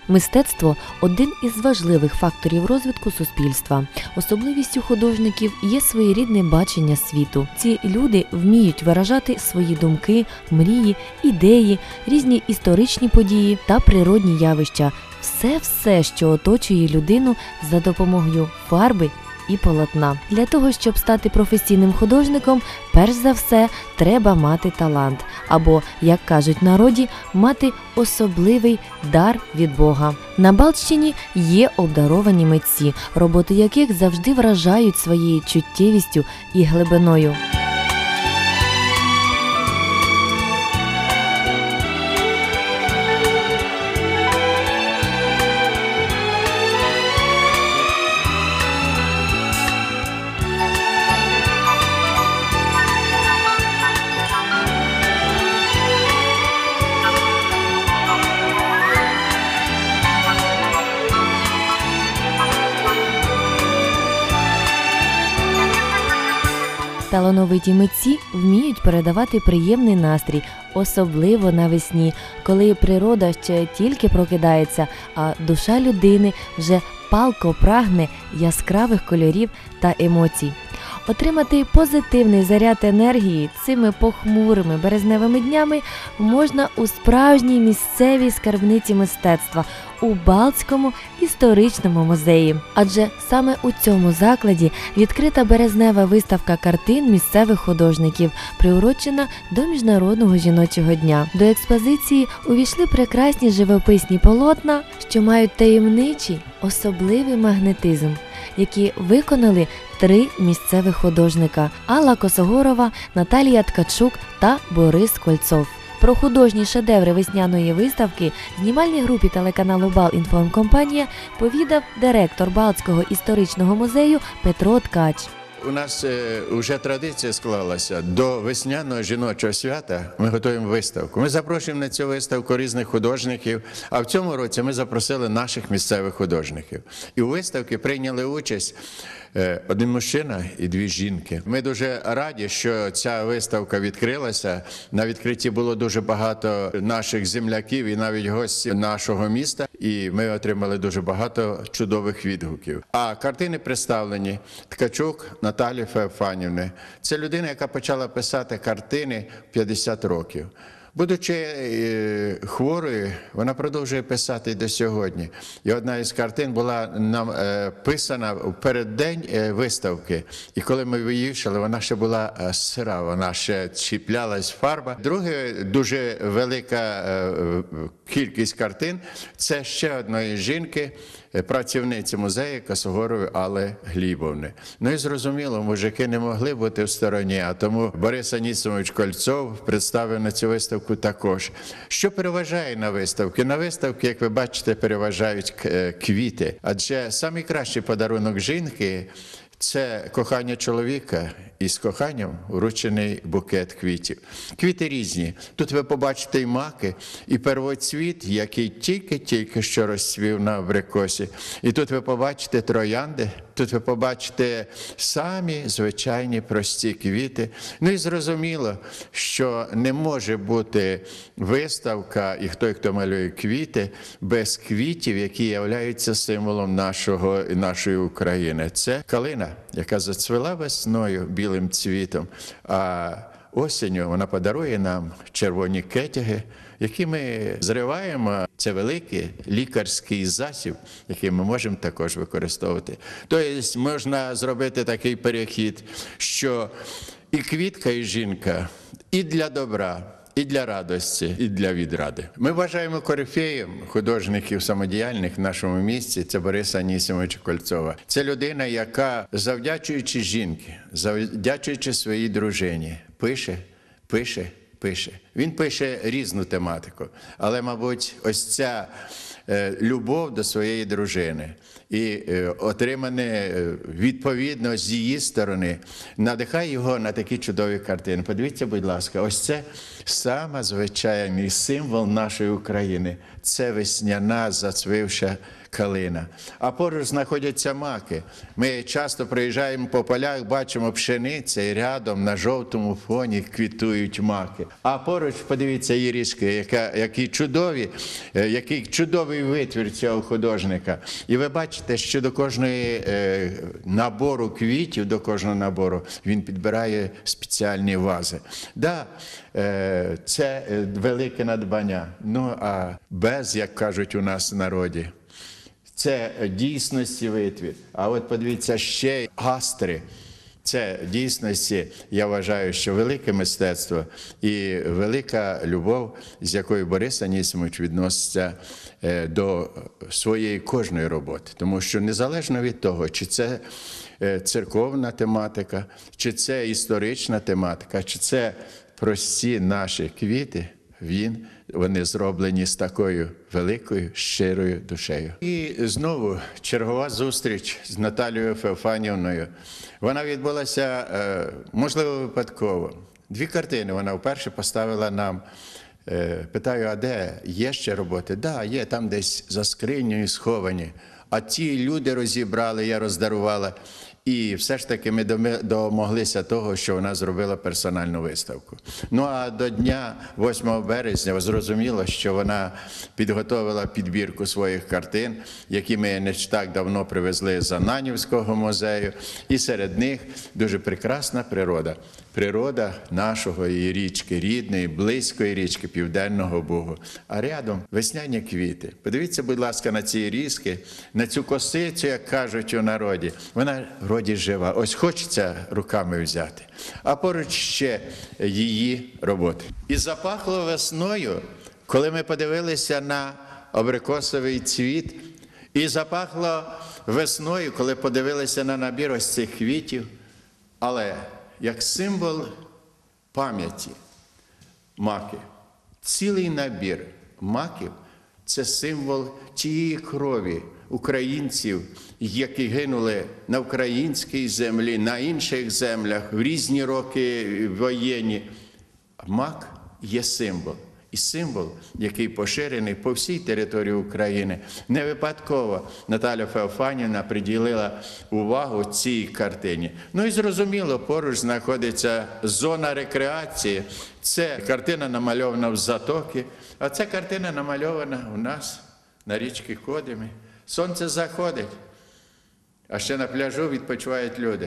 Мистецтво – один із важливих факторів розвитку суспільства. Особливістю художників є своєрідне бачення світу. Ці люди вміють виражати свої думки, мрії, ідеї, різні історичні події та природні явища. Все, що оточує людину за допомогою фарби і полотна. Для того, щоб стати професійним художником, перш за все, треба мати талант. Або, як кажуть в народі, мати особливий дар від Бога. На Балтщині є обдаровані митці, роботи яких завжди вражають своєю чуттєвістю і глибиною. Талановиті митці вміють передавати приємний настрій, особливо навесні, коли природа ще тільки прокидається, а душа людини вже палко прагне яскравих кольорів та емоцій. Отримати позитивний заряд енергії цими похмурими березневими днями можна у справжній місцевій скарбниці мистецтва – у Балтському історичному музеї. Адже саме у цьому закладі відкрита березнева виставка картин місцевих художників, приурочена до Міжнародного жіночого дня. До експозиції увійшли прекрасні живописні полотна, що мають таємничий, особливий магнетизм, які виконали 3 місцевих художника – Алла Косогорова, Наталія Ткачук та Борис Кольцов. Про художні шедеври весняної виставки знімальній групі телеканалу «Балінформкомпанія» повідав директор Балтського історичного музею Петро Ткач. У нас вже традиція склалася. До весняного жіночого свята ми готуємо виставку. Ми запрошуємо на цю виставку різних художників, а в цьому році ми запросили наших місцевих художників. І у виставці прийняли участь один мужчина і 2 жінки. Ми дуже раді, що ця виставка відкрилася. На відкритті було дуже багато наших земляків і навіть гостів нашого міста. І ми отримали дуже багато чудових відгуків. А картини представлені Ткачук Наталі Феофанівни. Це людина, яка почала писати картини 50 років. Будучи хворою, вона продовжує писати і до сьогодні. І одна із картин була написана в переддень виставки. І коли ми виїжджали, вона ще була сира, вона ще чіплялась фарба. Друге, дуже велика кількість картин – це ще одної жінки, працівниці музею Косогорової Алли Глібовни. Ну і зрозуміло, мужики не могли бути в стороні, а тому Борис Анісимович Кольцов представив на цю виставку також. Що переважає на виставці? На виставці, як ви бачите, переважають квіти. Адже найкращий подарунок жінки – це кохання чоловіка і з коханням вручений букет квітів. Квіти різні. Тут ви побачите і маки, і первоцвіт, який тільки що розцвів на абрикосі. І тут ви побачите троянди, тут ви побачите самі звичайні прості квіти. Ну і зрозуміло, що не може бути виставка і хто малює квіти без квітів, які являються символом нашої України. Це калина, яка зацвіла весною білим цвітом, а осінню вона подарує нам червоні кетяги, які ми зриваємо. Це великий лікарський засіб, який ми можемо також використовувати. Тобто можна зробити такий перехід, що і квітка, і жінка, і для добра, і для радості, і для відради. Ми вважаємо корифеєм художників самодіяльних в нашому місті – це Бориса Анісимовича Кольцова. Це людина, яка, завдячуючи жінки, завдячуючи своїй дружині, пише. Він пише різну тематику, але, мабуть, ось ця любов до своєї дружини і отримане відповідно з її сторони, надихає його на такі чудові картини. Подивіться, будь ласка, ось це саме звичайний символ нашої України. Це весняна зацвівша калина. А поруч знаходяться маки. Ми часто проїжджаємо по полях, бачимо пшениця, і рядом на жовтому фоні квітують маки. А поруч, подивіться, ірішки, який чудовий витвір цього художника. І ви бачите, що до кожної набору квітів, до кожного набору, він підбирає спеціальні вази. Да, це велике надбання. Ну, а без, як кажуть у нас в народі, це дійсності витвір. А от подивіться, ще астри. Це дійсності, я вважаю, що велике мистецтво і велика любов, з якою Борис Анісимович відноситься до своєї кожної роботи. Тому що незалежно від того, чи це церковна тематика, чи це історична тематика, чи це прості наші квіти, вони зроблені з такою великою, щирою душею. І знову чергова зустріч з Наталією Феофанівною. Вона відбулася, можливо, випадково. 2 картини вона вперше поставила нам. Питаю, а де? Є ще роботи? Да, є, там десь за скринею сховані. А ті люди розібрали, я роздарувала. І все ж таки ми домоглися того, що вона зробила персональну виставку. Ну а до дня 8 березня зрозуміло, що вона підготовила підбірку своїх картин, які ми не так давно привезли з Ананівського музею. І серед них дуже прекрасна природа. Природа нашої річки, рідної, близької річки Південного Бугу. А рядом весняні квіти. Подивіться, будь ласка, на ці різки, на цю косицю, як кажуть у народі. Вона вроді жива. Ось хочеться руками взяти. А поруч ще її роботи. І запахло весною, коли ми подивилися на абрикосовий цвіт. І запахло весною, коли подивилися на набір ось цих квітів. Але як символ пам'яті маки, цілий набір маків – це символ тієї крові українців, які гинули на українській землі, на інших землях, в різні роки воєнні. Мак є символ. І символ, який поширений по всій території України. Не випадково Наталя Феофанівна приділила увагу цій картині. Ну і зрозуміло, поруч знаходиться зона рекреації. Це картина намальована в Затокі, а ця картина намальована у нас на річці Кодимі. Сонце заходить, а ще на пляжу відпочивають люди.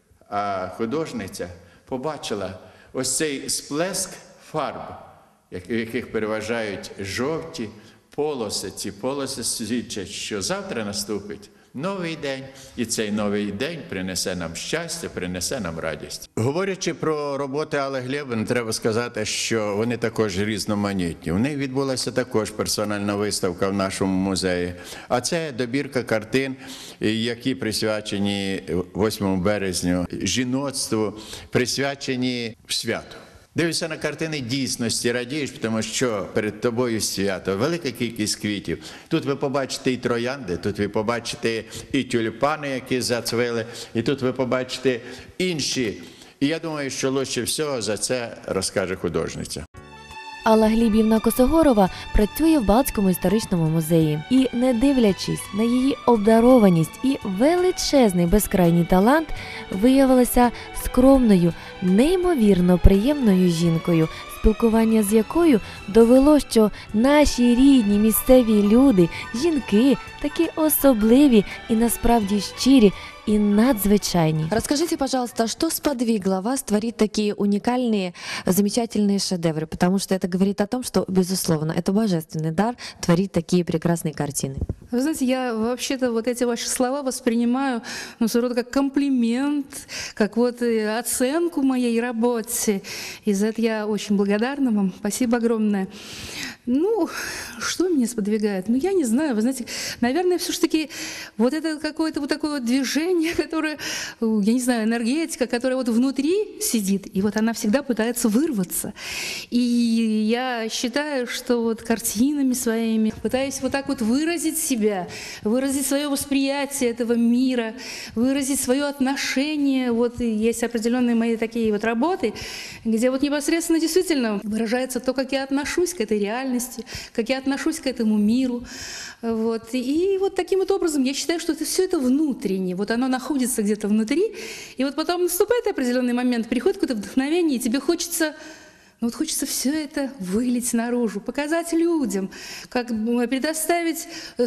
А художниця побачила ось цей сплеск фарб, в яких переважають жовті полоси. Ці полоси свідчать, що завтра наступить новий день, і цей новий день принесе нам щастя, принесе нам радість. Говорячи про роботи Алли Глєбівни, треба сказати, що вони також різноманітні. У неї відбулася також персональна виставка в нашому музеї. А це добірка картин, які присвячені 8 березня жіноцтву, присвячені святу. Дивишся на картини дійсності, радієш, тому що перед тобою свято, велика кількість квітів. Тут ви побачите і троянди, тут ви побачите і тюльпани, які зацвіли, і тут ви побачите інші. І я думаю, що лучше всього за це розкаже художниця. Алла Глібівна Косогорова працює в Балтському історичному музеї. І, не дивлячись на її обдарованість і величезний безкрайній талант, виявилася скромною, неймовірно приємною жінкою, спілкування з якою довело, що наші рідні місцеві люди, жінки, такі особливі і насправді щирі, и надзвичайні. Расскажите, пожалуйста, что сподвигло вас творить такие уникальные, замечательные шедевры? Потому что это говорит о том, что, безусловно, это божественный дар творить такие прекрасные картины. Вы знаете, я вообще-то вот эти ваши слова воспринимаю, ну, своего рода как комплимент, как вот оценку моей работе. И за это я очень благодарна. благодарна вам. Спасибо огромное. Ну, что меня сподвигает? Ну, я не знаю. Вы знаете, наверное, все-таки вот это какое-то вот такое вот движение, которое, я не знаю, энергетика, которая вот внутри сидит, и вот она всегда пытается вырваться. И я считаю, что вот картинами своими пытаюсь вот так вот выразить себя, выразить свое восприятие этого мира, выразить свое отношение. Вот и есть определенные мои такие вот работы, где вот непосредственно действительно выражается то, как я отношусь к этой реальности, как я отношусь к этому миру. Вот. И вот таким вот образом я считаю, что все это внутренне, вот оно находится где-то внутри, и вот потом наступает определенный момент, приходит какое-то вдохновение, и тебе хочется... Ну вот хочется все это вылить наружу, показать людям, как предоставить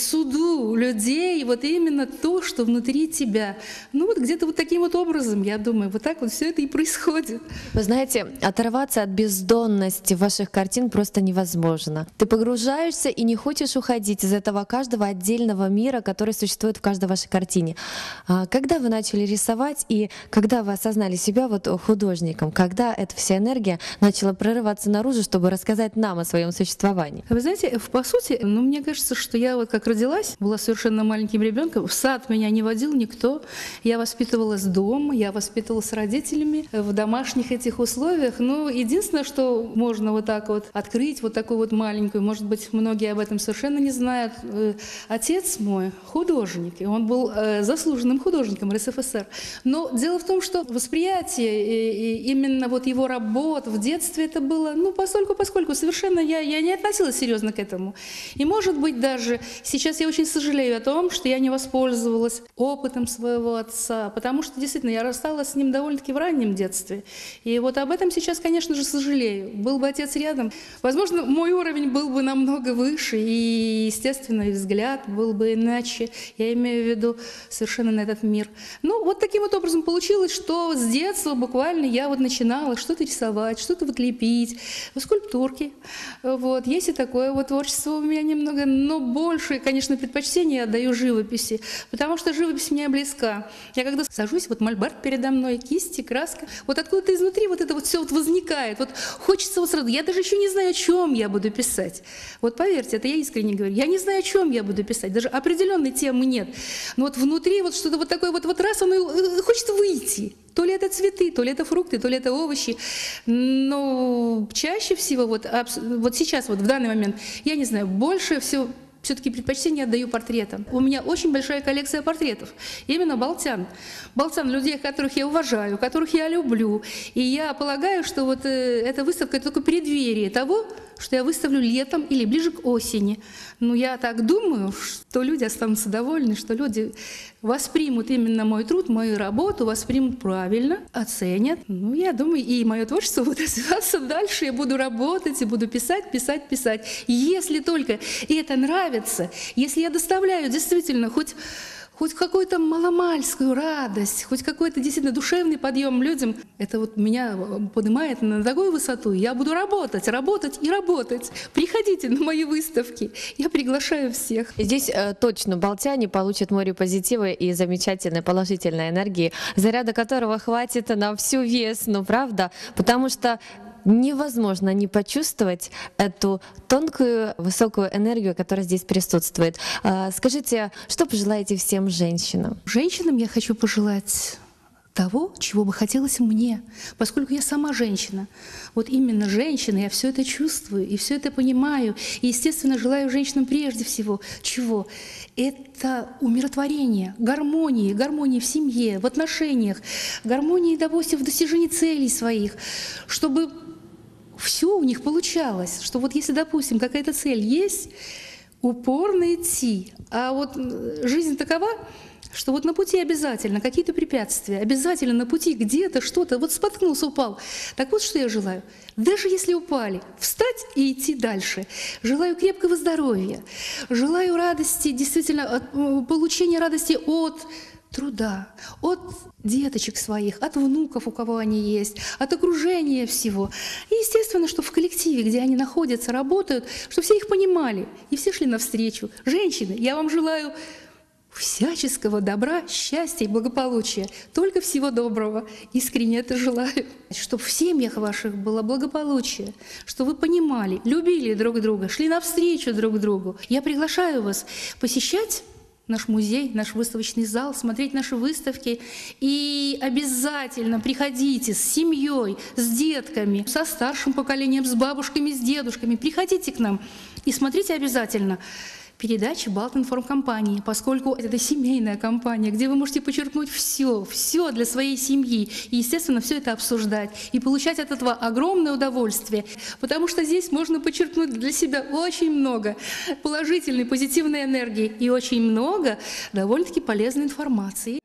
суду людей вот именно то, что внутри тебя. Ну вот где-то вот таким вот образом, я думаю, вот так вот все это и происходит. Вы знаете, оторваться от бездонности ваших картин просто невозможно. Ты погружаешься и не хочешь уходить из этого каждого отдельного мира, который существует в каждой вашей картине. Когда вы начали рисовать и когда вы осознали себя вот художником, когда эта вся энергия начала прорываться наружу, чтобы рассказать нам о своем существовании? Вы знаете, по сути, ну, мне кажется, что я вот как родилась, была совершенно маленьким ребенком, в сад меня не водил никто, я воспитывалась дома, я воспитывалась с родителями в домашних этих условиях. Ну, единственное, что можно вот так вот открыть, вот такую вот маленькую, может быть, многие об этом совершенно не знают. Отец мой художник, и он был заслуженным художником РСФСР. Но дело в том, что восприятие и именно вот его работ в детстве это было, ну, поскольку совершенно я не относилась серьезно к этому. И, может быть, даже сейчас я очень сожалею о том, что я не воспользовалась опытом своего отца, потому что, действительно, я рассталась с ним довольно-таки в раннем детстве. И вот об этом сейчас, конечно же, сожалею. Был бы отец рядом, возможно, мой уровень был бы намного выше, и, естественно, и взгляд был бы иначе. Я имею в виду совершенно на этот мир. Ну, вот таким вот образом получилось, что с детства буквально я вот начинала что-то рисовать, что-то вот лепить, скульптурки. Вот. Есть и такое вот творчество у меня немного, но больше, конечно, предпочтение я отдаю живописи, потому что живопись мне близка. Я когда сажусь, вот мольберт передо мной, кисти, краска, вот откуда-то изнутри вот это вот все вот возникает. Вот хочется вот сразу, я даже еще не знаю, о чем я буду писать. Вот поверьте, это я искренне говорю, я не знаю, о чем я буду писать, даже определенной темы нет. Но вот внутри вот что-то вот такое вот раз, оно хочет выйти. То ли это цветы, то ли это фрукты, то ли это овощи. Но чаще всего, вот сейчас, вот в данный момент, я не знаю, больше всего все-таки предпочтение отдаю портретам. У меня очень большая коллекция портретов, именно балтян. Балтян, людей, которых я уважаю, которых я люблю. И я полагаю, что вот эта выставка — это только преддверие того, что я выставлю летом или ближе к осени. Ну, я так думаю, что люди останутся довольны, что люди воспримут именно мой труд, мою работу, воспримут правильно, оценят. Ну, я думаю, и мое творчество будет развиваться дальше. Я буду работать и буду писать. Если только это нравится, если я доставляю действительно хоть какую-то маломальскую радость, хоть какой-то действительно душевный подъем людям, это вот меня поднимает на такую высоту. Я буду работать. Приходите на мои выставки. Я приглашаю всех. Здесь точно балтяне получат море позитива и замечательной положительной энергии, заряда которого хватит на всю весну, правда? Потому что невозможно не почувствовать эту тонкую, высокую энергию, которая здесь присутствует. Скажите, что пожелаете всем женщинам? Женщинам я хочу пожелать того, чего бы хотелось мне, поскольку я сама женщина. Вот именно женщина, я все это чувствую и все это понимаю. И, естественно, желаю женщинам прежде всего чего? Это умиротворение, гармонии в семье, в отношениях, гармонии, допустим, в достижении целей своих, чтобы все у них получалось, что вот если, допустим, какая-то цель есть, упорно идти, а вот жизнь такова, что вот на пути обязательно какие-то препятствия, обязательно на пути где-то что-то, вот споткнулся, упал. Так вот, что я желаю. Даже если упали, встать и идти дальше. Желаю крепкого здоровья, желаю радости, действительно, получения радости от труда, от деточек своих, от внуков, у кого они есть, от окружения всего. И, естественно, что в коллективе, где они находятся, работают, чтобы все их понимали и все шли навстречу. Женщины, я вам желаю всяческого добра, счастья и благополучия. Только всего доброго. Искренне это желаю. Чтобы в семьях ваших было благополучие, чтобы вы понимали, любили друг друга, шли навстречу друг другу. Я приглашаю вас посещать наш музей, наш выставочный зал, смотреть наши выставки. И обязательно приходите с семьей, с детками, со старшим поколением, с бабушками, с дедушками. Приходите к нам и смотрите обязательно передачи Балтинформ-компании, поскольку это семейная компания, где вы можете почерпнуть все для своей семьи. И, естественно, все это обсуждать и получать от этого огромное удовольствие, потому что здесь можно почерпнуть для себя очень много положительной, позитивной энергии и очень много довольно-таки полезной информации.